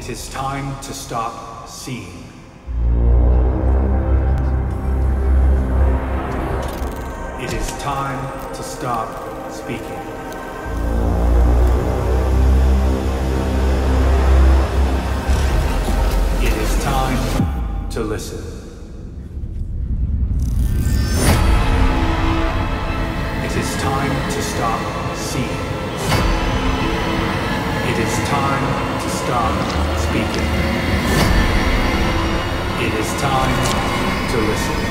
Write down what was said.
It is time to stop seeing. It is time to stop speaking. It is time to listen. It is time to stop seeing. It is time to stop speaking. It is time to listen.